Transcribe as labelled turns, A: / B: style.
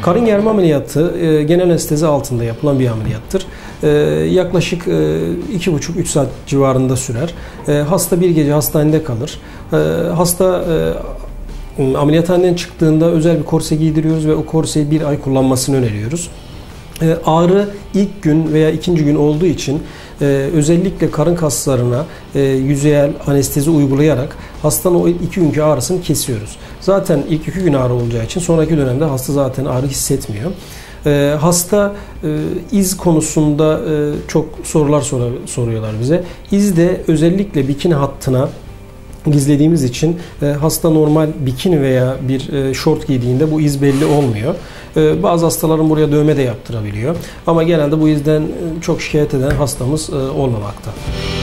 A: Karın germe ameliyatı genel anestezi altında yapılan bir ameliyattır. Yaklaşık 2,5-3 saat civarında sürer. Hasta bir gece hastanede kalır. Hasta ameliyathaneden çıktığında özel bir korse giydiriyoruz ve o korseyi 1 ay kullanmasını öneriyoruz. Ağrı ilk gün veya ikinci gün olduğu için özellikle karın kaslarına yüzeyel anestezi uygulayarak hastanın o 2 günkü ağrısını kesiyoruz. Zaten ilk 2 gün ağrı olacağı için sonraki dönemde hasta zaten ağrı hissetmiyor. Hasta iz konusunda çok sorular soruyorlar bize. İzde özellikle bikini hattına gizlediğimiz için hasta normal bikini veya bir şort giydiğinde bu iz belli olmuyor. Bazı hastaların buraya dövme de yaptırabiliyor. Ama genelde bu izden çok şikayet eden hastamız olmamakta.